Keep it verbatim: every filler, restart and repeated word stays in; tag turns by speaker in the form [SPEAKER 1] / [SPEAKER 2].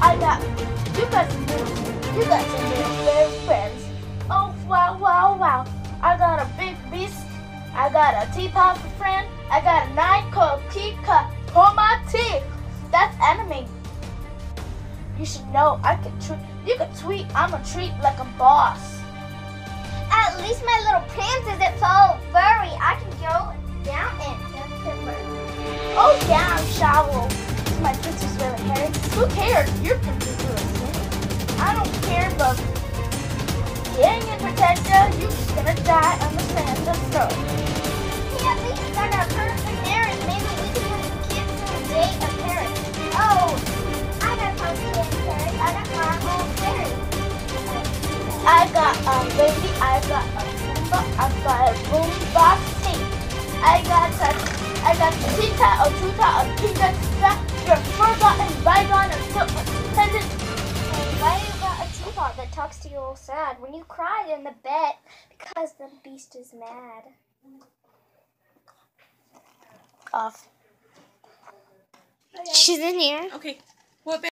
[SPEAKER 1] I got, you guys are little, you guys are little very friends. Oh, wow, wow, wow. I got a big beast. I got a teapot for friend. I got a nine cookie cut for my teeth. That's anime. You should know I can treat, you can tweet, I'm a treat like a boss.
[SPEAKER 2] At least my little pants isn't so furry. I can go down and just timber.
[SPEAKER 1] Oh yeah, I'm shallow. My prince is really hairy. Who cares? Your prince is really skinny. I don't care, but getting in protector, you're just gonna die on the sand of throat.
[SPEAKER 2] Hey, at least I got perfect parents. Maybe we can have some kids to date a parent. Oh, I got some kids parents. I got my own parents.
[SPEAKER 1] I got a baby, I got a Roomba, I got a boombox tape. I got a, I got a tita, a tuta, a pika, tita, your forgotten bygone, and silk pendant.
[SPEAKER 2] Why you got a teapot that talks to you all sad when you cried in the bed because the beast is mad?
[SPEAKER 1] Off.
[SPEAKER 2] She's in here.
[SPEAKER 3] Okay. What